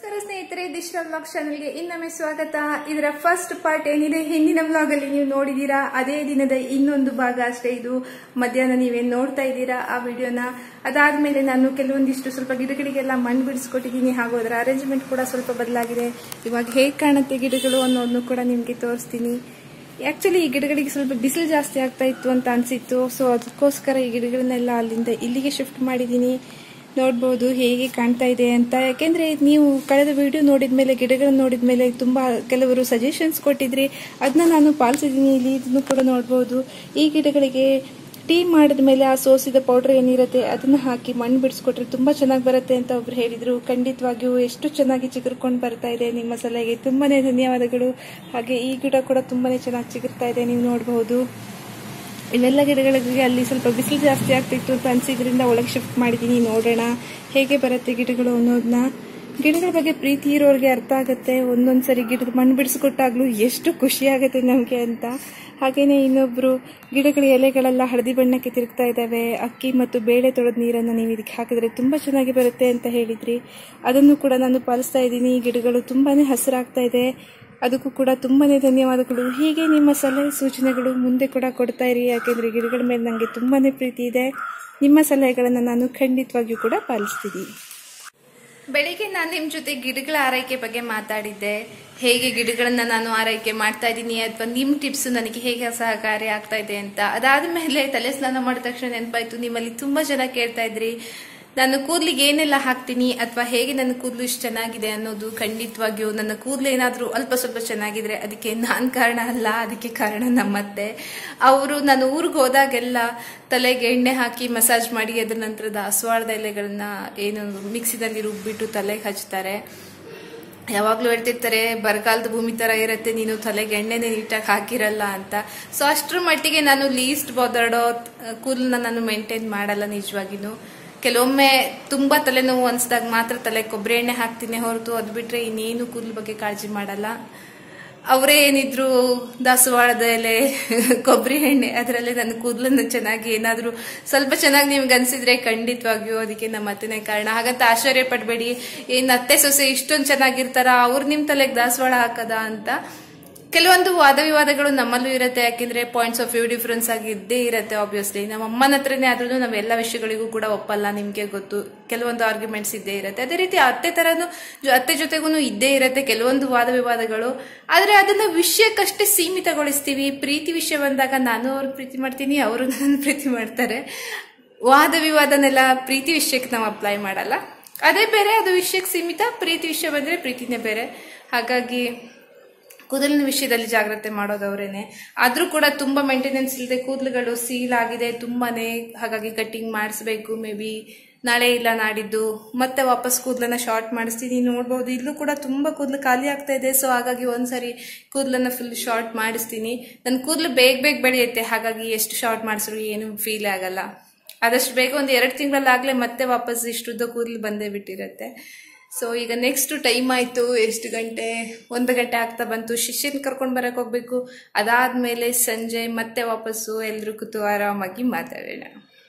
ನಮಸ್ಕಾರ ಸ್ನೇಹಿತರೆ, ದಿಶ್ರಾ ವ್ಲಾಗ್ ಚಾನೆಲ್ಗೆ ಇನ್ನೊಮ್ಮೆ ಸ್ವಾಗತ. ಇದರ ಫಸ್ಟ್ ಪಾರ್ಟ್ ಏನಿದೆ ಹಿಂದಿನ ವ್ಲಾಗ್ ಅಲ್ಲಿ ನೀವು ನೋಡಿದೀರಾ, ಅದೇ ದಿನದ ಇನ್ನೊಂದು ಭಾಗ ಅಷ್ಟೇ. ಇದು ಮಧ್ಯಾಹ್ನ ನೀವೇನ್ ನೋಡ್ತಾ ಇದ್ದೀರಾ ಆ ವಿಡಿಯೋನ. ಅದಾದ್ಮೇಲೆ ನಾನು ಕೆಲವೊಂದಿಷ್ಟು ಸ್ವಲ್ಪ ಗಿಡಗಳಿಗೆಲ್ಲ ಮಣ್ಣು ಬಿಡಿಸ್ಕೊಟ್ಟಿದ್ದೀನಿ, ಹಾಗೂ ಅದರ ಅರೇಂಜ್ಮೆಂಟ್ ಕೂಡ ಸ್ವಲ್ಪ ಬದಲಾಗಿದೆ. ಇವಾಗ ಹೇಗೆ ಕಾಣುತ್ತೆ ಗಿಡಗಳು ಅನ್ನೋದನ್ನು ಕೂಡ ನಿಮ್ಗೆ ತೋರಿಸ್ತೀನಿ. ಆಕ್ಚುಲಿ ಈ ಗಿಡಗಳಿಗೆ ಸ್ವಲ್ಪ ಬಿಸಿಲು ಜಾಸ್ತಿ ಆಗ್ತಾ ಇತ್ತು ಅಂತ ಅನ್ಸಿತ್ತು, ಸೊ ಅದಕ್ಕೋಸ್ಕರ ಈ ಗಿಡಗಳನ್ನೆಲ್ಲ ಅಲ್ಲಿಂದ ಇಲ್ಲಿಗೆ ಶಿಫ್ಟ್ ಮಾಡಿದ್ದೀನಿ. ನೋಡ್ಬೋದು ಹೇಗೆ ಕಾಣ್ತಾ ಇದೆ ಅಂತ. ಯಾಕೆಂದ್ರೆ ನೀವು ಕಳೆದ ವಿಡಿಯೋ ನೋಡಿದ್ಮೇಲೆ, ಗಿಡಗಳನ್ನ ನೋಡಿದ್ಮೇಲೆ ತುಂಬಾ ಕೆಲವರು ಸಜೆಷನ್ಸ್ ಕೊಟ್ಟಿದ್ರಿ, ಅದನ್ನ ನಾನು ಪಾಲಿಸಿದ್ದೀನಿ. ಇಲ್ಲಿ ಇದನ್ನು ಕೂಡ ನೋಡ್ಬೋದು. ಈ ಗಿಡಗಳಿಗೆ ಟೀ ಮಾಡಿದ್ಮೇಲೆ ಆ ಸೋಸಿದ ಪೌಡರ್ ಏನಿರುತ್ತೆ ಅದನ್ನ ಹಾಕಿ ಮಣ್ಣು ಬಿಡಿಸ್ಕೊಟ್ರೆ ತುಂಬಾ ಚೆನ್ನಾಗಿ ಬರುತ್ತೆ ಅಂತ ಒಬ್ರು ಹೇಳಿದ್ರು. ಖಂಡಿತವಾಗಿಯೂ ಎಷ್ಟು ಚೆನ್ನಾಗಿ ಚಿಗುರ್ಕೊಂಡು ಬರ್ತಾ ಇದೆ. ನಿಮ್ಮ ಸಲಹೆಗೆ ತುಂಬಾನೇ ಧನ್ಯವಾದಗಳು. ಹಾಗೆ ಈ ಗಿಡ ಕೂಡ ತುಂಬಾನೇ ಚೆನ್ನಾಗಿ ಚಿಗುರ್ತಾ ಇದೆ, ನೀವು ನೋಡಬಹುದು. ಇವೆಲ್ಲ ಗಿಡಗಳಿಗೆ ಅಲ್ಲಿ ಸ್ವಲ್ಪ ಬಿಸಿಲು ಜಾಸ್ತಿ ಆಗ್ತಿತ್ತು ಅಂತ ಅನ್ಸಿದ್ರಿಂದ ಒಳಗೆ ಶಿಫ್ಟ್ ಮಾಡಿದೀನಿ. ನೋಡೋಣ ಹೇಗೆ ಬರುತ್ತೆ ಗಿಡಗಳು ಅನ್ನೋದನ್ನ. ಗಿಡಗಳ ಬಗ್ಗೆ ಪ್ರೀತಿ ಇರೋರಿಗೆ ಅರ್ಥ ಆಗುತ್ತೆ. ಒಂದೊಂದ್ಸರಿ ಗಿಡದ ಮಣ್ಣು ಬಿಡಿಸ್ಕೊಟ್ಟಾಗ್ಲೂ ಎಷ್ಟು ಖುಷಿ ಆಗುತ್ತೆ ನಮ್ಗೆ ಅಂತ. ಹಾಗೇನೆ ಇನ್ನೊಬ್ರು ಗಿಡಗಳ ಎಲೆಗಳೆಲ್ಲ ಹಳದಿ ಬಣ್ಣಕ್ಕೆ ತಿರುಗ್ತಾ ಇದಾವೆ, ಅಕ್ಕಿ ಮತ್ತು ಬೇಳೆ ತೊಳೆದ ನೀರನ್ನ ನೀವು ಇದಕ್ಕೆ ಹಾಕಿದ್ರೆ ತುಂಬಾ ಚೆನ್ನಾಗಿ ಬರುತ್ತೆ ಅಂತ ಹೇಳಿದ್ರಿ. ಅದನ್ನು ಕೂಡ ನಾನು ಪಾಲಿಸ್ತಾ ಇದ್ದೀನಿ. ಗಿಡಗಳು ತುಂಬಾನೇ ಹಸಿರಾಗ್ತಾ ಇದೆ, ಅದಕ್ಕೂ ಕೂಡ ತುಂಬಾನೇ ಧನ್ಯವಾದಗಳು. ಹೀಗೆ ನಿಮ್ಮ ಸಲಹೆ ಸೂಚನೆಗಳು ಮುಂದೆ ಕೂಡ ಕೊಡ್ತಾ ಇರಿ, ಯಾಕೆಂದ್ರೆ ಗಿಡಗಳ ಮೇಲೆ ನನಗೆ ತುಂಬಾನೇ ಪ್ರೀತಿ ಇದೆ. ನಿಮ್ಮ ಸಲಹೆಗಳನ್ನು ನಾನು ಖಂಡಿತವಾಗಿಯೂ ಕೂಡ ಪಾಲಿಸ್ತೀನಿ. ಬೆಳಿಗ್ಗೆ ನಾನು ನಿಮ್ಮ ಜೊತೆ ಗಿಡಗಳ ಆರೈಕೆ ಬಗ್ಗೆ ಮಾತಾಡಿದ್ದೆ. ಹೇಗೆ ಗಿಡಗಳನ್ನ ನಾನು ಆರೈಕೆ ಮಾಡ್ತಾ ಇದ್ದೀನಿ, ಅಥವಾ ನಿಮ್ಮ ಟಿಪ್ಸ್ ನನಗೆ ಹೇಗೆ ಸಹಕಾರಿ ಆಗ್ತಾ ಇದೆ ಅಂತ. ಅದಾದ್ಮೇಲೆ ತಲೆ ಸ್ನಾನ ಮಾಡಿದ ತಕ್ಷಣ ನೆನಪಾಯ್ತು, ನಿಮ್ಮಲ್ಲಿ ತುಂಬಾ ಜನ ಕೇಳ್ತಾ ಇದ್ರಿ ನಾನು ಕೂದಲಿಗೆ ಏನೆಲ್ಲ ಹಾಕ್ತೀನಿ, ಅಥವಾ ಹೇಗೆ ನನ್ನ ಕೂದಲು ಇಷ್ಟು ಚೆನ್ನಾಗಿದೆ ಅನ್ನೋದು. ಖಂಡಿತವಾಗಿಯೂ ನನ್ನ ಕೂದಲು ಏನಾದ್ರೂ ಅಲ್ಪ ಸ್ವಲ್ಪ ಚೆನ್ನಾಗಿದ್ರೆ ಅದಕ್ಕೆ ನಾನ್ ಕಾರಣ ಅಲ್ಲ, ಅದಕ್ಕೆ ಕಾರಣ ನಮ್ಮತ್ತೆ. ಅವರು ನಾನು ಊರಿಗೆ ಹೋದಾಗೆಲ್ಲ ತಲೆಗೆ ಎಣ್ಣೆ ಹಾಕಿ ಮಸಾಜ್ ಮಾಡಿ ಅದರ ನಂತರ ದಾಸವಾಳದ ಎಲೆಗಳನ್ನ ಏನು ಮಿಕ್ಸಿನಲ್ಲಿ ರುಬ್ಬಿಟ್ಟು ತಲೆಗೆ ಹಚ್ತಾರೆ. ಯಾವಾಗ್ಲೂ ಹೇಳ್ತಿರ್ತಾರೆ ಬರಗಾಲದ ಭೂಮಿ ತರ ಇರುತ್ತೆ, ನೀನು ತಲೆಗೆ ಎಣ್ಣೆನೆ ನೀಟಾಗಿ ಹಾಕಿರಲ್ಲ ಅಂತ. ಸೊ ಅಷ್ಟ್ರ ಮಟ್ಟಿಗೆ ನಾನು ಲೀಸ್ಟ್ ಬೋದಾಡೋ ಕೂದಲನ್ನ ನಾನು ಮೇಂಟೈನ್ ಮಾಡಲ್ಲ ನಿಜವಾಗಿನೂ. ಕೆಲವೊಮ್ಮೆ ತುಂಬಾ ತಲೆನೋವು ಅನ್ಸ್ದಾಗ ಮಾತ್ರ ತಲೆ ಕೊಬ್ಬರಿ ಎಣ್ಣೆ ಹಾಕ್ತೀನಿ ಹೊರತು, ಅದು ಬಿಟ್ರೆ ಇನ್ನೇನು ಕೂದಲ ಬಗ್ಗೆ ಕಾಳಜಿ ಮಾಡಲ್ಲ. ಅವರೇ ಏನಿದ್ರು ದಾಸವಾಳದ ಎಲೆ, ಕೊಬ್ಬರಿ ಎಣ್ಣೆ ಅದರಲ್ಲೇ ನನ್ನ ಕೂದಲನ್ನು ಚೆನ್ನಾಗಿ ಏನಾದ್ರೂ ಸ್ವಲ್ಪ ಚೆನ್ನಾಗಿ ನಿಮ್ಗೆ ಅನ್ಸಿದ್ರೆ ಖಂಡಿತವಾಗಿಯೂ ಅದಕ್ಕೆ ನಮ್ಮ ಅತ್ತೆನೇ ಕಾರಣ. ಹಾಗಂತ ಆಶ್ಚರ್ಯ ಪಡ್ಬೇಡಿ, ಏನ್ ಅತ್ತೆ ಸೊಸೆ ಇಷ್ಟೊಂದು ಚೆನ್ನಾಗಿರ್ತಾರ, ಅವ್ರು ನಿಮ್ ತಲೆಗೆ ದಾಸವಾಳ ಹಾಕದ ಅಂತ. ಕೆಲವೊಂದು ವಾದ ವಿವಾದಗಳು ನಮ್ಮಲ್ಲೂ ಇರುತ್ತೆ, ಯಾಕೆಂದ್ರೆ ಪಾಯಿಂಟ್ಸ್ ಆಫ್ ವ್ಯೂ ಡಿಫ್ರೆನ್ಸ್ ಆಗಿ ಇದ್ದೇ ಇರುತ್ತೆ. ಆಬ್ವಿಯಸ್ಲಿ ನಮ್ಮ ಅಮ್ಮನ ಹತ್ರನೇ ಆದ್ರೂ ನಾವು ಎಲ್ಲ ವಿಷಯಗಳಿಗೂ ಕೂಡ ಒಪ್ಪಲ್ಲ, ನಿಮ್ಗೆ ಗೊತ್ತು. ಕೆಲವೊಂದು ಆರ್ಗ್ಯುಮೆಂಟ್ಸ್ ಇದ್ದೇ ಇರುತ್ತೆ. ಅದೇ ರೀತಿ ಅತ್ತೆ ಜೊತೆಗೂ ಇದ್ದೇ ಇರುತ್ತೆ ಕೆಲವೊಂದು ವಾದ ವಿವಾದಗಳು. ಆದ್ರೆ ಅದನ್ನ ವಿಷಯಕ್ಕಷ್ಟೇ ಸೀಮಿತಗೊಳಿಸ್ತೀವಿ. ಪ್ರೀತಿ ವಿಷಯ ಬಂದಾಗ ನಾನು ಅವ್ರಿಗೆ ಪ್ರೀತಿ ಮಾಡ್ತೀನಿ, ಅವರು ನನ್ನ ಪ್ರೀತಿ ಮಾಡ್ತಾರೆ. ವಾದ ವಿವಾದನೆಲ್ಲ ಪ್ರೀತಿ ವಿಷಯಕ್ಕೆ ನಾವು ಅಪ್ಲೈ ಮಾಡಲ್ಲ, ಅದೇ ಬೇರೆ, ಅದು ವಿಷಯಕ್ಕೆ ಸೀಮಿತ. ಪ್ರೀತಿ ವಿಷಯ ಬಂದ್ರೆ ಪ್ರೀತಿನೇ ಬೇರೆ. ಹಾಗಾಗಿ ಕೂದಲಿನ ವಿಷಯದಲ್ಲಿ ಜಾಗ್ರತೆ ಮಾಡೋದವ್ರೇನೆ. ಆದ್ರೂ ಕೂಡ ತುಂಬಾ ಮೇಂಟೆನೆನ್ಸ್ ಇಲ್ಲದೆ ಕೂದಲುಗಳು ಸೀಲ್ ಆಗಿದೆ ತುಂಬಾನೇ. ಹಾಗಾಗಿ ಕಟ್ಟಿಂಗ್ ಮಾಡಿಸ್ಬೇಕು. ಮೇ ಬಿ ನಾಳೆ ಇಲ್ಲ ನಾಡಿದ್ದು ಮತ್ತೆ ವಾಪಸ್ ಕೂದಲನ್ನ ಶಾರ್ಟ್ ಮಾಡಿಸ್ತೀನಿ. ನೋಡ್ಬೋದು ಇಲ್ಲೂ ಕೂಡ ತುಂಬಾ ಕೂದಲು ಖಾಲಿ ಆಗ್ತಾ ಇದೆ. ಸೊ ಹಾಗಾಗಿ ಒಂದ್ಸರಿ ಕೂದಲನ್ನ ಫುಲ್ ಶಾರ್ಟ್ ಮಾಡಿಸ್ತೀನಿ. ನನ್ನ ಕೂದಲು ಬೇಗ ಬೆಳೆಯುತ್ತೆ, ಹಾಗಾಗಿ ಎಷ್ಟು ಶಾರ್ಟ್ ಮಾಡಿಸಿದ್ರು ಏನು ಫೀಲ್ ಆಗಲ್ಲ. ಆದಷ್ಟು ಬೇಗ ಒಂದು 2 ತಿಂಗಳಲ್ಲಾಗ್ಲೇ ಮತ್ತೆ ವಾಪಸ್ ಇಷ್ಟುದ್ದ ಕೂದಲು ಬಂದೇ ಬಿಟ್ಟಿರುತ್ತೆ. ಸೊ ಈಗ ನೆಕ್ಸ್ಟ್ ಟೈಮ್ ಆಯ್ತು, ಎಷ್ಟು ಗಂಟೆ? 1 ಗಂಟೆ ಆಗ್ತಾ ಬಂತು. ಶಿಷ್ಯನ್ ಕರ್ಕೊಂಡ್ ಬರಕ್ ಹೋಗ್ಬೇಕು. ಅದಾದ್ಮೇಲೆ ಸಂಜೆ ಮತ್ತೆ ವಾಪಸ್ಸು ಎಲ್ರು ಕೂತು ಆರಾಮಾಗಿ ಮಾತಾಡೋಣ.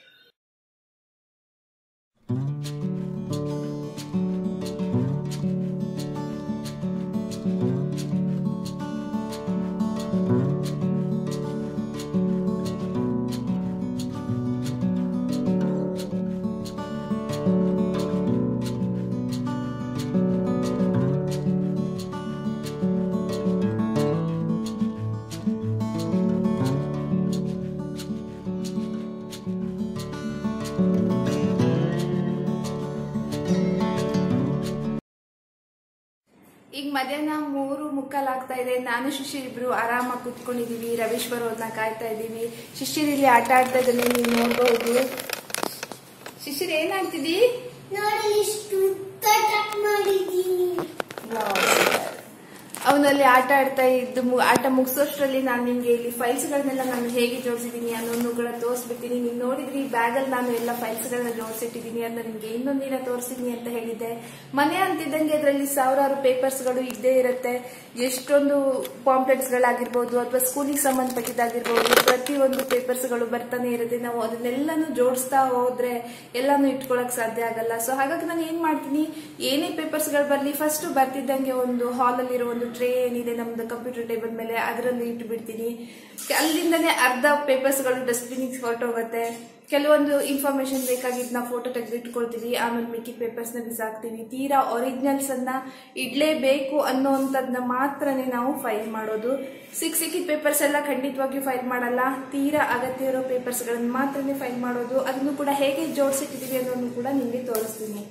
ಈಗ ಮಧ್ಯಾಹ್ನ 3:45 ಆಗ್ತಾ ಇದೆ. ನಾನು ಶಿಶಿರ್ ಇಬ್ರು ಆರಾಮಾಗಿ ಕುತ್ಕೊಂಡಿದೀವಿ. ರವೀಶ್ ಬರೋದನ್ನ ಕಾಯ್ತಾ ಇದೀವಿ. ಶಿಶಿರ್ ಇಲ್ಲಿ ಆಟ ಆಡ್ತಾ ಇದ್ದಾನೆ, ನೀವು ನೋಡಬಹುದು. ಶಿಶಿರ್ ಏನಾಗ್ತಿದಿ? ಅವನು ಅವನಲ್ಲಿ ಆಟ ಆಡ್ತಾ ಇದ್ದು ಆಟ ಮುಗಿಸೋಷ್ಟರಲ್ಲಿ ನಾನು ನಿಮ್ಗೆ ಇಲ್ಲಿ ಫೈಲ್ಸ್ ಗಳನ್ನೆಲ್ಲ ನಾನು ಹೇಗೆ ಜೋಡಿಸಿದೀನಿ ಅನ್ನೋನ್ನುಗಳ ತೋರಿಸ್ಬಿಡ್ತೀನಿ. ನೀವು ನೋಡಿದ್ರಿ ಬ್ಯಾಗಲ್ಲಿ ನಾನು ಎಲ್ಲ ಫೈಲ್ಸ್ ಗಳನ್ನ ಜೋಡಿಸಿಟ್ಟಿದ್ದೀನಿ, ಅದನ್ನ ನಿಮ್ಗೆ ಇನ್ನೊಂದಿನ ತೋರಿಸ್ತೀನಿ ಅಂತ ಹೇಳಿದ್ದೆ. ಮನೆ ಅಂತಿದ್ದಂಗೆ ಅದರಲ್ಲಿ ಸಾವಿರಾರು ಪೇಪರ್ಸ್ ಗಳು ಇದ್ದೇ ಇರುತ್ತೆ. ಎಷ್ಟೊಂದು ಪಾಂಪ್ಲೆಟ್ಸ್ ಗಳಾಗಿರ್ಬೋದು ಅಥವಾ ಸ್ಕೂಲಿಗೆ ಸಂಬಂಧಪಟ್ಟಿದ್ದಾಗಿರ್ಬೋದು, ಪ್ರತಿಯೊಂದು ಪೇಪರ್ಸ್ ಗಳು ಬರ್ತಾನೆ ಇರುತ್ತೆ. ನಾವು ಅದನ್ನೆಲ್ಲಾನು ಜೋಡಿಸ್ತಾ ಹೋದ್ರೆ ಎಲ್ಲಾನು ಇಟ್ಕೊಳಕ್ ಸಾಧ್ಯ ಆಗಲ್ಲ. ಸೊ ಹಾಗಾಗಿ ನಾನು ಏನ್ ಮಾಡ್ತೀನಿ, ಏನೇ ಪೇಪರ್ಸ್ ಗಳು ಬರ್ಲಿ ಫಸ್ಟ್ ಬರ್ತಿದ್ದಂಗೆ ಒಂದು ಹಾಲ್ ಅಲ್ಲಿರೋ ಒಂದು ಟ್ರೇ ಏನಿದೆ ನಮ್ದು ಕಂಪ್ಯೂಟರ್ ಟೇಬಲ್ ಮೇಲೆ ಅದರಲ್ಲಿ ಇಟ್ಟು ಬಿಡ್ತೀನಿ. ಅಲ್ಲಿಂದನೇ ಅರ್ಧ ಪೇಪರ್ಸ್ ಗಳು ಡಸ್ಟ್ಬಿನ್ ಹೊರಟೋಗುತ್ತೆ. ಕೆಲವೊಂದು ಇನ್ಫಾರ್ಮೇಶನ್ ಬೇಕಾಗಿದ್ದು ನಾವು ಫೋಟೋ ತೆಗೆದು ಇಟ್ಕೊಳ್ತೀವಿ, ಆಮೇಲೆ ಮಿಕ್ಕಿ ಪೇಪರ್ಸ್ ನ ಬಿಸಾಕ್ತಿವಿ. ತೀರಾ ಒರಿಜಿನಲ್ಸ್ ಅನ್ನ ಇಡ್ಲೇಬೇಕು ಅನ್ನೋಂಥದ್ನ ಮಾತ್ರನೇ ನಾವು ಫೈಲ್ ಮಾಡೋದು. ಸಿಕ್ಕಿದ ಪೇಪರ್ಸ್ ಎಲ್ಲ ಖಂಡಿತವಾಗಿಯೂ ಫೈಲ್ ಮಾಡಲ್ಲ. ತೀರಾ ಅಗತ್ಯ ಇರೋ ಪೇಪರ್ಸ್ ಗಳನ್ನ ಮಾತ್ರನೇ ಫೈಲ್ ಮಾಡೋದು. ಅದನ್ನು ಕೂಡ ಹೇಗೆ ಜೋಡಿಸಿಟ್ಟಿದೀವಿ ಅನ್ನೋದನ್ನು ಕೂಡ ನಿಮಗೆ ತೋರಿಸ್ತೀನಿ.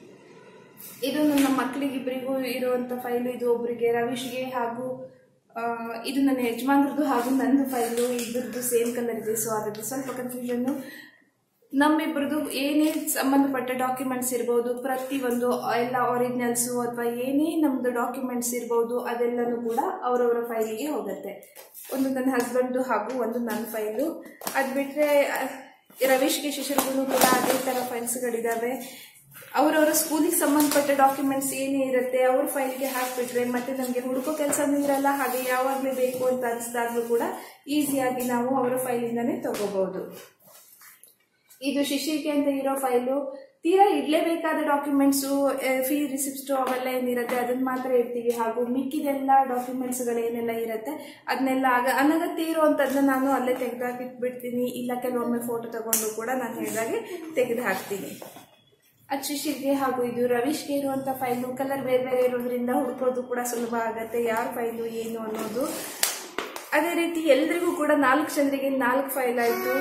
ಇದು ನನ್ನ ಮಕ್ಕಳಿಗಿಬ್ಬರಿಗೂ ಇರುವಂತ ಫೈಲು. ಇದು ಒಬ್ಬರಿಗೆ ರವೀಶ್ಗೆ ಹಾಗೂ ಇದು ನನ್ನ ಯಜಮಾನ್ರದ್ದು ಹಾಗೂ ನಂದು ಫೈಲು. ಇಬ್ಬರದ್ದು ಸೇಮ್ ಕಲರ್ ಇದೆ. ಸೊ ಅದಕ್ಕೆ ಸ್ವಲ್ಪ ಕನ್ಫ್ಯೂಷನ್. ನಮ್ಮಿಬ್ಬರದು ಏನೇ ಸಂಬಂಧಪಟ್ಟ ಡಾಕ್ಯುಮೆಂಟ್ಸ್ ಇರ್ಬೋದು, ಪ್ರತಿಯೊಂದು ಎಲ್ಲ ಒರಿಜಿನಲ್ಸು ಅಥವಾ ಏನೇ ನಮ್ದು ಡಾಕ್ಯುಮೆಂಟ್ಸ್ ಇರ್ಬೋದು ಅದೆಲ್ಲನೂ ಕೂಡ ಅವರವರ ಫೈಲಿಗೆ ಹೋಗುತ್ತೆ. ಒಂದು ನನ್ನ ಹಸ್ಬೆಂಡ್ದು ಹಾಗೂ ಒಂದು ನನ್ನ ಫೈಲು. ಅದು ಬಿಟ್ರೆ ರವೀಶ್ಗೆ ಶಿಶಿರ್ಗೂ ಕೂಡ ಅದೇ ತರ ಫೈಲ್ಸ್ಗಳಿದಾವೆ. ಅವರವರ ಸ್ಕೂಲಿಗೆ ಸಂಬಂಧಪಟ್ಟ ಡಾಕ್ಯುಮೆಂಟ್ಸ್ ಏನೇ ಇರುತ್ತೆ ಅವ್ರ ಫೈಲ್ಗೆ ಹಾಕ್ಬಿಟ್ರೆ ಮತ್ತೆ ನಮಗೆ ಹುಡುಕೋ ಕೆಲಸನೂ ಇರಲ್ಲ. ಹಾಗೆ ಯಾವಾಗಲೂ ಬೇಕು ಅಂತ ಅನಿಸಿದಾಗ್ಲೂ ಕೂಡ ಈಸಿಯಾಗಿ ನಾವು ಅವರ ಫೈಲಿಂದಾನೇ ತಗೋಬಹುದು. ಇದು ಶಿಶಿರ್ಗೆ ಅಂತ ಇರೋ ಫೈಲು. ತೀರಾ ಇಡ್ಲೇಬೇಕಾದ ಡಾಕ್ಯುಮೆಂಟ್ಸು, ಫೀ ರಿಸಿಪ್ಟು ಅವೆಲ್ಲ ಏನಿರುತ್ತೆ ಅದನ್ನ ಮಾತ್ರ ಇಡ್ತೀವಿ. ಹಾಗೂ ಮಿಕ್ಕಿದೆಲ್ಲ ಡಾಕ್ಯುಮೆಂಟ್ಸ್ ಗಳೇನೆಲ್ಲ ಇರುತ್ತೆ ಅದನ್ನೆಲ್ಲ ಅನಗತ್ಯ ಇರುವಂತದನ್ನ ನಾನು ಅಲ್ಲೇ ತೆಗೆದಾಕಿಟ್ಬಿಡ್ತೀನಿ. ಇಲ್ಲ ಕೆಲವೊಮ್ಮೆ ಫೋಟೋ ತಗೊಂಡು ಕೂಡ ನಾನು ಹೇಳಿದಾಗೆ ತೆಗೆದು ಹಾಕ್ತೀನಿ. ಅದು ಶಿಶಿರ್ಗೆ ಹಾಗೂ ಇದು ರವೀಶ್ಗೆ ಇರುವಂತ ಫೈಲು. ಕಲರ್ ಬೇರೆ ಬೇರೆ ಇರೋದ್ರಿಂದ ಹುಡುಕೋದು ಕೂಡ ಸುಲಭ ಆಗತ್ತೆ, ಯಾರ ಫೈಲು ಏನು ಅನ್ನೋದು. ಅದೇ ರೀತಿ ಎಲ್ರಿಗೂ ಕೂಡ 4 ಜನರಿಗೆ 4 ಫೈಲ್ ಆಯ್ತು.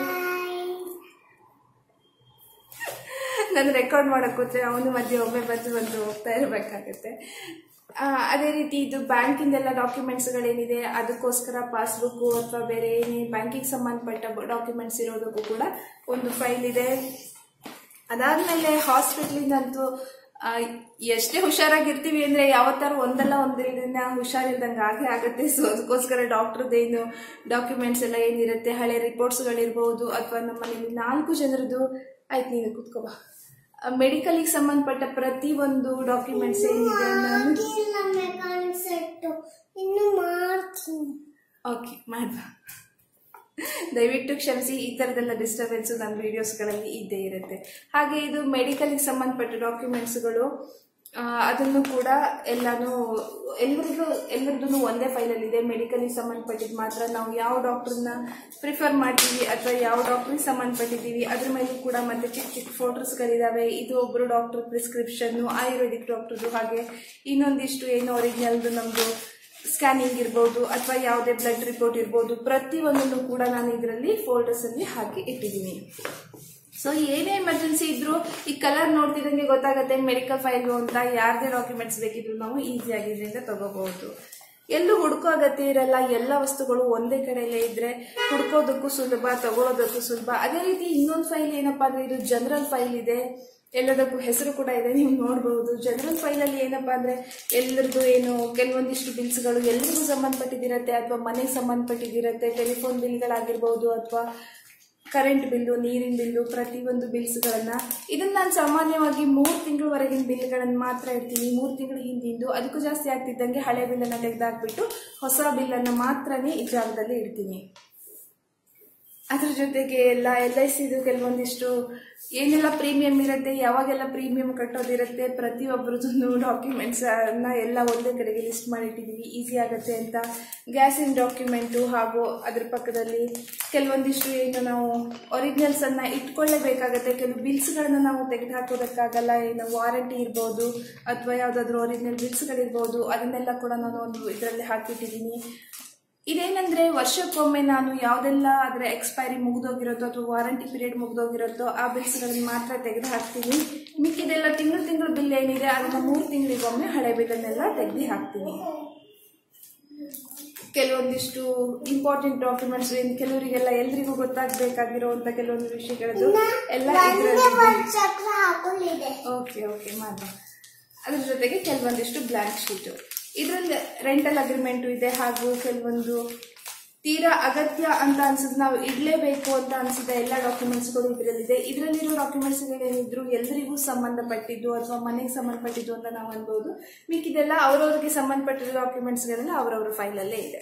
ನಾನು ರೆಕಾರ್ಡ್ ಮಾಡಕ್ ಕೂತ್ರೆ ಅವನು ಮಧ್ಯೆ ಒಮ್ಮೆ ಬಂದು ಹೋಗ್ತಾ ಇರಬೇಕಾಗತ್ತೆ. ಅದೇ ರೀತಿ ಇದು ಬ್ಯಾಂಕಿಂದೆಲ್ಲ ಡಾಕ್ಯುಮೆಂಟ್ಸ್ ಗಳೇನಿದೆ ಅದಕ್ಕೋಸ್ಕರ ಪಾಸ್ಬುಕ್ ಅಥವಾ ಬೇರೆ ಏನೇ ಬ್ಯಾಂಕಿಗೆ ಸಂಬಂಧಪಟ್ಟ ಡಾಕ್ಯುಮೆಂಟ್ಸ್ ಇರೋದಕ್ಕೂ ಕೂಡ ಒಂದು ಫೈಲ್ ಇದೆ. ಅದಾದ್ಮೇಲೆ ಹಾಸ್ಪಿಟ್ಲಿಂದಂತೂ ಎಷ್ಟೇ ಹುಷಾರಾಗಿರ್ತೀವಿ ಅಂದ್ರೆ ಯಾವತ್ತಾರು ಒಂದಲ್ಲ ಒಂದಿನ ಹುಷಾರಿಲ್ದಂಗೆ ಆಗೇ ಆಗುತ್ತೆ. ಸೊ ಅದಕ್ಕೋಸ್ಕರ ಡಾಕ್ಟರ್ದೇನು ಡಾಕ್ಯುಮೆಂಟ್ಸ್ ಎಲ್ಲ ಏನಿರುತ್ತೆ, ಹಳೆ ರಿಪೋರ್ಟ್ಸ್ ಗಳಿರ್ಬಹುದು ಅಥವಾ ನಮ್ಮನೇಲಿ 4 ಜನರದ್ದು ಆಯ್ತು ನೀನು ಕುತ್ಕೋಬಾ, ಮೆಡಿಕಲ್ಗೆ ಸಂಬಂಧಪಟ್ಟ ಪ್ರತಿ ಒಂದು ಡಾಕ್ಯುಮೆಂಟ್ಸ್ ಏನಿದೆ ಓಕೆ ಮಾಡ್ಬಾ. ದಯವಿಟ್ಟು ಕ್ಷಮಿಸಿ, ಈ ತರದೆಲ್ಲ ಡಿಸ್ಟರ್ಬೆನ್ಸ್ ನನ್ನ ವಿಡಿಯೋಸ್ಗಳಲ್ಲಿ ಇದ್ದೇ ಇರುತ್ತೆ. ಹಾಗೆ ಇದು ಮೆಡಿಕಲ್ಗೆ ಸಂಬಂಧಪಟ್ಟ ಡಾಕ್ಯುಮೆಂಟ್ಸ್ಗಳು. ಅದನ್ನು ಕೂಡ ಎಲ್ಲರದ್ದು ಒಂದೇ ಫೈಲಲ್ಲಿ ಇದೆ. ಮೆಡಿಕಲ್ಗೆ ಸಂಬಂಧಪಟ್ಟಿದ್ದು ಮಾತ್ರ ನಾವು ಯಾವ ಡಾಕ್ಟರ್ನ ಪ್ರಿಫರ್ ಮಾಡ್ತೀವಿ ಅಥವಾ ಯಾವ ಡಾಕ್ಟ್ರಿಗೆ ಸಂಬಂಧಪಟ್ಟಿದ್ದೀವಿ ಅದ್ರ ಮೇಲೂ ಕೂಡ ಮತ್ತೆ ಚಿಕ್ಕ ಚಿಕ್ಕ ಫೋಟೋಸ್ಗಳಿದಾವೆ. ಇದು ಒಬ್ಬರು ಡಾಕ್ಟರ್ ಪ್ರಿಸ್ಕ್ರಿಪ್ಷನ್, ಆಯುರ್ವೇದಿಕ್ ಡಾಕ್ಟರ್ದು, ಹಾಗೆ ಇನ್ನೊಂದಿಷ್ಟು ಏನು ಒರಿಜಿನಲ್ದು ನಮ್ದು ಸ್ಕ್ಯಾನಿಂಗ್ ಇರ್ಬೋದು ಅಥವಾ ಯಾವುದೇ ಬ್ಲಡ್ ರಿಪೋರ್ಟ್ ಇರ್ಬೋದು, ಪ್ರತಿಯೊಂದನ್ನು ಕೂಡ ನಾನು ಇದರಲ್ಲಿ ಫೋಲ್ಡರ್ಸ್ ಅಲ್ಲಿ ಹಾಕಿ ಇಟ್ಟಿದ್ದೀನಿ. ಸೊ ಏನೇ ಎಮರ್ಜೆನ್ಸಿ ಇದ್ರು ಈ ಕಲರ್ ನೋಡ್ತಿದ್ದಂಗೆ ಗೊತ್ತಾಗುತ್ತೆ ಮೆಡಿಕಲ್ ಫೈಲು ಅಂತ. ಯಾರದೇ ಡಾಕ್ಯುಮೆಂಟ್ಸ್ ಬೇಕಿದ್ರು ನಾವು ಈಸಿಯಾಗಿ ಇದರಿಂದ ತಗೋಬಹುದು. ಎಲ್ಲೂ ಹುಡುಕೋ ಅಗತ್ಯ ಇರಲ್ಲ. ಎಲ್ಲ ವಸ್ತುಗಳು ಒಂದೇ ಕಡೆಯಲ್ಲೇ ಇದ್ರೆ ಹುಡ್ಕೋದಕ್ಕೂ ಸುಲಭ, ತಗೊಳ್ಳೋದಕ್ಕೂ ಸುಲಭ. ಅದೇ ರೀತಿ ಇನ್ನೊಂದು ಫೈಲ್ ಏನಪ್ಪಾ ಅಂದ್ರೆ ಇದು ಜನರಲ್ ಫೈಲ್ ಇದೆ. ಎಲ್ಲದಕ್ಕೂ ಹೆಸರು ಕೂಡ ಇದೆ, ನೀವು ನೋಡಬಹುದು. ಜನರಲ್ ಫೈಲ್ ಅಲ್ಲಿ ಏನಪ್ಪಾ ಅಂದ್ರೆ ಎಲ್ಲರದ್ದು ಏನು ಕೆಲವೊಂದಿಷ್ಟು ಬಿಲ್ಸ್ಗಳು ಎಲ್ರಿಗೂ ಸಂಬಂಧಪಟ್ಟಿದಿರತ್ತೆ ಅಥವಾ ಮನೆಗೆ ಸಂಬಂಧಪಟ್ಟಿದಿರತ್ತೆ. ಟೆಲಿಫೋನ್ ಬಿಲ್ಗಳಾಗಿರ್ಬಹುದು ಅಥವಾ ಕರೆಂಟ್ ಬಿಲ್ಲು, ನೀರಿನ ಬಿಲ್ಲು, ಪ್ರತಿಯೊಂದು ಬಿಲ್ಸ್ಗಳನ್ನ ಇದನ್ನ ನಾನು ಸಾಮಾನ್ಯವಾಗಿ 3 ತಿಂಗಳವರೆಗಿನ ಬಿಲ್ಗಳನ್ನ ಮಾತ್ರ ಇಡ್ತೀನಿ. 3 ತಿಂಗಳ ಹಿಂದಿಂದು ಅದಕ್ಕೂ ಜಾಸ್ತಿ ಆಗ್ತಿದ್ದಂಗೆ ಹಳೆ ಬಿಲ್ಲನ್ನ ತೆಗೆದಾಕ್ಬಿಟ್ಟು ಹೊಸ ಬಿಲ್ಲನ್ನ ಮಾತ್ರನೇ ಈ ಜಾಗದಲ್ಲಿ ಇಡ್ತೀನಿ. ಅದ್ರ ಜೊತೆಗೆ LICದು ಕೆಲವೊಂದಿಷ್ಟು ಏನೆಲ್ಲ ಪ್ರೀಮಿಯಂ ಇರುತ್ತೆ, ಯಾವಾಗೆಲ್ಲ ಪ್ರೀಮಿಯಂ ಕಟ್ಟೋದಿರುತ್ತೆ, ಪ್ರತಿಯೊಬ್ಬರದ್ದು ಡಾಕ್ಯುಮೆಂಟ್ಸ್ ಅನ್ನ ಎಲ್ಲ ಒಂದೇ ಕಡೆಗೆ ಲಿಸ್ಟ್ ಮಾಡಿಟ್ಟಿದೀವಿ, ಈಸಿ ಆಗುತ್ತೆ ಅಂತ. ಗ್ಯಾಸಿನ ಡಾಕ್ಯುಮೆಂಟು ಹಾಗೂ ಅದ್ರ ಪಕ್ಕದಲ್ಲಿ ಕೆಲವೊಂದಿಷ್ಟು ಏನು ನಾವು ಒರಿಜಿನಲ್ಸ್ ಅನ್ನ ಇಟ್ಕೊಳ್ಳೇಬೇಕಾಗತ್ತೆ. ಕೆಲವು ಬಿಲ್ಸ್ಗಳನ್ನ ನಾವು ತೆಗೆದು ಹಾಕೋದಕ್ಕಾಗಲ್ಲ. ಏನು ವಾರಂಟಿ ಇರ್ಬೋದು ಅಥವಾ ಯಾವ್ದಾದ್ರು ಒರಿಜಿನಲ್ ಬಿಲ್ಸ್ಗಳಿರ್ಬೋದು, ಅದನ್ನೆಲ್ಲ ಕೂಡ ನಾನು ಒಂದು ಇದರಲ್ಲಿ ಹಾಕಿಟ್ಟಿದ್ದೀನಿ. ಇದೇನಂದ್ರೆ ವರ್ಷಕ್ಕೊಮ್ಮೆ ನಾನು ಯಾವ್ದೆಲ್ಲ ಅದರ ಎಕ್ಸ್ಪೈರಿ ಮುಗಿದೋಗಿರುತ್ತೋ ಅಥವಾ ವಾರಂಟಿ ಪೀರಿಯಡ್ ಮುಗಿದೋಗಿರುತ್ತೋ ಆ ಬಿಲ್ಸ್ಗಳನ್ನ ಮಾತ್ರ ತೆಗೆದು ಹಾಕ್ತೀನಿ. ಮಿಕ್ಕಿದೆಲ್ಲ ತಿಂಗಳು ಬಿಲ್ ಏನಿದೆ ಅದನ್ನ 3 ತಿಂಗಳಿಗೊಮ್ಮೆ ಹಳೆ ಬಿಲ್ಲನ್ನೆಲ್ಲ ತೆಗೆದು ಹಾಕ್ತೀನಿ. ಕೆಲವೊಂದಿಷ್ಟು ಇಂಪಾರ್ಟೆಂಟ್ ಡಾಕ್ಯುಮೆಂಟ್ಸ್ ಕೆಲವರಿಗೆಲ್ಲ ಎಲ್ರಿಗೂ ಗೊತ್ತಾಗಬೇಕಾಗಿರುವಂತ ಕೆಲವೊಂದು ವಿಷಯಗಳದ್ದು ಎಲ್ಲ ಇದರಲ್ಲಿ ಓಕೆ ಓಕೆ ಮಾಡ. ಅದ್ರ ಜೊತೆಗೆ ಕೆಲವೊಂದಿಷ್ಟು ಬ್ಲಾಂಕ್ ಶೀಟ್. ಇದರಲ್ಲಿ ರೆಂಟಲ್ ಅಗ್ರಿಮೆಂಟ್ ಇದೆ ಹಾಗೂ ಕೆಲವೊಂದು ತೀರಾ ಅಗತ್ಯ ಅಂತ ಅನ್ಸುತ್ತೆ, ನಾವು ಇಡಲೇಬೇಕು ಅಂತ ಅನ್ಸುತ್ತೆ ಎಲ್ಲ ಡಾಕ್ಯುಮೆಂಟ್ಸ್ಗಳು ಇದರಲ್ಲಿದೆ. ಇದರಲ್ಲಿರೋ ಡಾಕ್ಯುಮೆಂಟ್ಸ್ಗಳೇನಿದ್ರು ಎಲ್ಲರಿಗೂ ಸಂಬಂಧಪಟ್ಟಿದ್ದು ಅಥವಾ ಮನೆಗೆ ಸಂಬಂಧಪಟ್ಟಿದ್ದು ಅಂತ ನಾವು ಅನ್ಬೋದು. ಮಿಕ್ಕಿದೆಲ್ಲ ಅವರವ್ರಿಗೆ ಸಂಬಂಧಪಟ್ಟಿರೋ ಡಾಕ್ಯುಮೆಂಟ್ಸ್ಗಳೆಲ್ಲ ಅವರವ್ರ ಫೈಲಲ್ಲೇ ಇದೆ.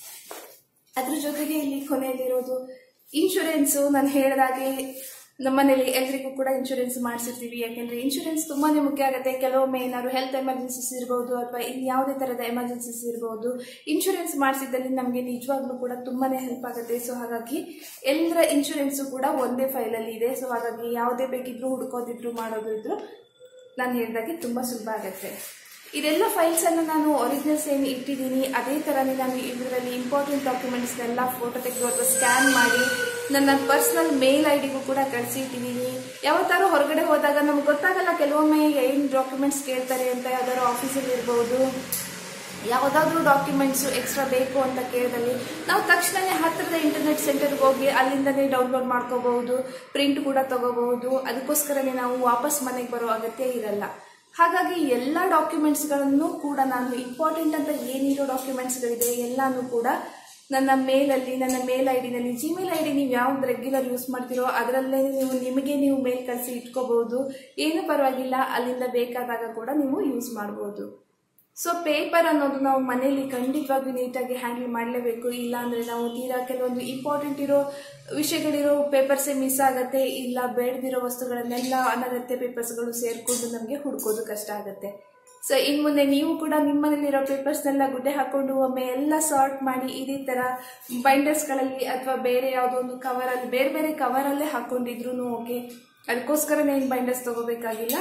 ಅದ್ರ ಜೊತೆಗೆ ಇಲ್ಲಿ ಕೊನೆಯಲ್ಲಿರೋದು ಇನ್ಶೂರೆನ್ಸು. ನಾನು ಹೇಳಿದಾಗೆ ನಮ್ಮನೇಲಿ ಎಲ್ರಿಗೂ ಕೂಡ ಇನ್ಶೂರೆನ್ಸ್ ಮಾಡಿಸಿರ್ತೀವಿ. ಯಾಕೆಂದ್ರೆ ಇನ್ಶೂರೆನ್ಸ್ ತುಂಬಾನೇ ಮುಖ್ಯ ಆಗುತ್ತೆ. ಕೆಲವೊಮ್ಮೆ ಏನಾದ್ರು ಹೆಲ್ತ್ ಎಮರ್ಜೆನ್ಸೀಸ್ ಇರ್ಬೋದು ಅಥವಾ ಇನ್ ಯಾವುದೇ ತರದ ಎಮರ್ಜೆನ್ಸೀಸ್ ಇರ್ಬೋದು, ಇನ್ಶೂರೆನ್ಸ್ ಮಾಡಿಸಿದಲ್ಲಿ ನಮಗೆ ನಿಜವಾಗ್ಲೂ ಕೂಡ ತುಂಬಾನೇ ಹೆಲ್ಪ್ ಆಗುತ್ತೆ. ಸೊ ಹಾಗಾಗಿ ಎಲ್ಲರ ಇನ್ಶೂರೆನ್ಸು ಕೂಡ ಒಂದೇ ಫೈಲಲ್ಲಿ ಇದೆ. ಸೊ ಹಾಗಾಗಿ ಯಾವುದೇ ಬೇಕಿದ್ರು ಹುಡ್ಕೋದಿದ್ರು ಮಾಡೋದು ಇದ್ರು ನಾನು ಹೇಳಿದಾಗೆ ತುಂಬಾ ಸುಲಭ ಆಗುತ್ತೆ. ಇದೆಲ್ಲ ಫೈಲ್ಸ್ ಅನ್ನು ನಾನು ಒರಿಜಿನಲ್ಸ್ ಏನು ಇಟ್ಟಿದ್ದೀನಿ ಅದೇ ತರನೇ ನಾನು ಇದರಲ್ಲಿ ಇಂಪಾರ್ಟೆಂಟ್ ಡಾಕ್ಯುಮೆಂಟ್ಸ್ನೆಲ್ಲ ಫೋಟೋ ತೆಗೆದು ಅಥವಾ ಸ್ಕ್ಯಾನ್ ಮಾಡಿ ನನ್ನ ಪರ್ಸನಲ್ ಮೇಲ್ ಐಡಿಗೂ ಕೂಡ ಕಳಿಸಿ ಇಟ್ಟಿದ್ದೀನಿ. ಯಾವತ್ತಾರು ಹೊರಗಡೆ ಹೋದಾಗ ನಮ್ಗೆ ಗೊತ್ತಾಗಲ್ಲ ಕೆಲವೊಮ್ಮೆ ಏನು ಡಾಕ್ಯುಮೆಂಟ್ಸ್ ಕೇಳ್ತಾರೆ ಅಂತ. ಯಾವ್ದಾದ್ರು ಆಫೀಸಲ್ಲಿ ಇರ್ಬೋದು, ಯಾವುದಾದ್ರೂ ಡಾಕ್ಯುಮೆಂಟ್ಸ್ ಎಕ್ಸ್ಟ್ರಾ ಬೇಕು ಅಂತ ಕೇಳಿದಲ್ಲಿ ನಾವು ತಕ್ಷಣನೇ ಹತ್ತಿರದ ಇಂಟರ್ನೆಟ್ ಸೆಂಟರ್ಗೆ ಹೋಗಿ ಅಲ್ಲಿಂದನೇ ಡೌನ್ಲೋಡ್ ಮಾಡ್ಕೋಬಹುದು, ಪ್ರಿಂಟ್ ಕೂಡ ತಗೋಬಹುದು. ಅದಕ್ಕೋಸ್ಕರನೇ ನಾವು ವಾಪಸ್ ಮನೆಗೆ ಬರೋ ಅಗತ್ಯ ಇರಲ್ಲ. ಹಾಗಾಗಿ ಎಲ್ಲ ಡಾಕ್ಯುಮೆಂಟ್ಸ್ಗಳನ್ನು ಕೂಡ ನಾನು ಇಂಪಾರ್ಟೆಂಟ್ ಅಂತ ಏನಿರೋ ಡಾಕ್ಯುಮೆಂಟ್ಸ್ಗಳಿದೆ ಎಲ್ಲಾನು ಕೂಡ ನನ್ನ ಮೇಲಲ್ಲಿ, ನನ್ನ ಮೇಲ್ ಐಡಿನಲ್ಲಿ, ಜಿಮೇಲ್ ಐಡಿ ನೀವು ಯಾವ್ದು ರೆಗ್ಯುಲರ್ ಯೂಸ್ ಮಾಡ್ತೀರೋ ಅದರಲ್ಲೇ ನೀವು ಮೇಲ್ ಕಳಿಸಿ ಇಟ್ಕೋಬಹುದು. ಏನು ಪರವಾಗಿಲ್ಲ, ಅಲ್ಲಿಂದ ಬೇಕಾದಾಗ ಕೂಡ ನೀವು ಯೂಸ್ ಮಾಡಬಹುದು. ಸೊ ಪೇಪರ್ ಅನ್ನೋದು ನಾವು ಮನೆಯಲ್ಲಿ ಖಂಡಿತವಾಗಿ ನೀಟಾಗಿ ಹ್ಯಾಂಡಲ್ ಮಾಡಲೇಬೇಕು. ಇಲ್ಲ ಅಂದ್ರೆ ನಾವು ತೀರಾ ಕೆಲವೊಂದು ಇಂಪಾರ್ಟೆಂಟ್ ಇರೋ ವಿಷಯಗಳಿರೋ ಪೇಪರ್ಸೇ ಮಿಸ್ ಆಗತ್ತೆ. ಇಲ್ಲ ಬೇಡದಿರೋ ವಸ್ತುಗಳನ್ನೆಲ್ಲ ಅನಗತ್ಯ ಪೇಪರ್ಸ್ಗಳು ಸೇರ್ಕೊಂಡು ನಮಗೆ ಹುಡ್ಕೋದು ಕಷ್ಟ ಆಗತ್ತೆ. ಸೊ ಇನ್ ಮುಂದೆ ನೀವು ಕೂಡ ನಿಮ್ಮನೇಲಿರೋ ಪೇಪರ್ಸ್ನೆಲ್ಲ ಗುಡ್ಡೆ ಹಾಕೊಂಡು ಒಮ್ಮೆ ಎಲ್ಲ ಸಾರ್ಟ್ ಮಾಡಿ ಇದೇ ತರ ಬೈಂಡರ್ಸ್ಗಳಲ್ಲಿ ಅಥವಾ ಬೇರೆ ಯಾವುದೋ ಒಂದು ಕವರಲ್ಲಿ ಬೇರೆ ಬೇರೆ ಕವರಲ್ಲೇ ಹಾಕೊಂಡಿದ್ರು ಓಕೆ. ಅದಕ್ಕೋಸ್ಕರನೇ ಏನು ಬೈಂಡರ್ಸ್ ತಗೋಬೇಕಾಗಿಲ್ಲ.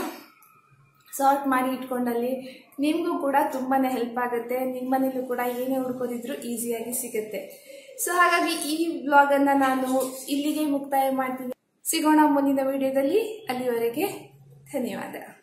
ಸಾರ್ಟ್ ಮಾಡಿ ಇಟ್ಕೊಂಡಲ್ಲಿ ನಿಮಗೂ ಕೂಡ ತುಂಬಾನೇ ಹೆಲ್ಪ್ ಆಗುತ್ತೆ. ನಿಮ್ಮನೇಲೂ ಕೂಡ ಏನೇ ಹುಡ್ಕೋದಿದ್ರು ಈಸಿಯಾಗಿ ಸಿಗುತ್ತೆ. ಸೊ ಹಾಗಾಗಿ ಈ ಬ್ಲಾಗ್ ಅನ್ನ ನಾನು ಇಲ್ಲಿಗೆ ಮುಕ್ತಾಯ ಮಾಡ್ತೀನಿ. ಸಿಗೋಣ ಮುಂದಿನ ವಿಡಿಯೋದಲ್ಲಿ. ಅಲ್ಲಿವರೆಗೆ ಧನ್ಯವಾದ.